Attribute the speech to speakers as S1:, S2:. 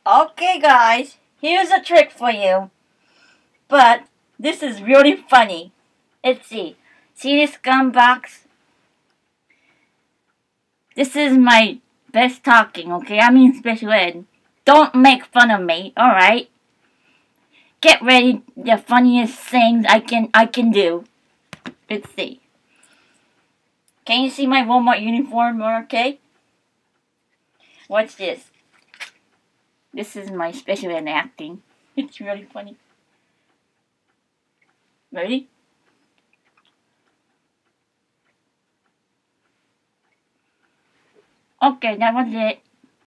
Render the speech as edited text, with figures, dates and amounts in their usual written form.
S1: Okay, guys, here's a trick for you. But this is really funny. Let's see. See this gum box? This is my best talking, okay? I'm in special ed. Don't make fun of me, alright? Get ready, the funniest things I can do. Let's see. Can you see my Walmart uniform, okay? Watch this. This is my special ed acting. It's really funny. Ready? Okay, that was it.